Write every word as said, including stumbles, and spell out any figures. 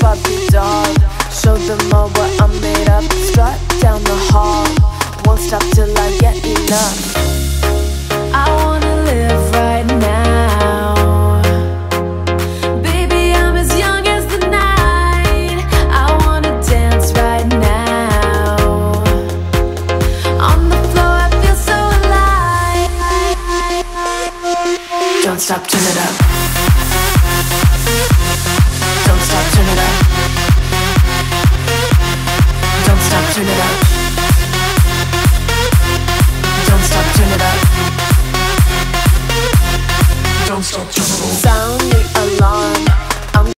Barbie doll. Show them all what I'm made of. Strut down the hall, won't stop till I get enough. I wanna live right now. Baby, I'm as young as the night. I wanna dance right now. On the floor, I feel so alive. Don't stop, turn it up.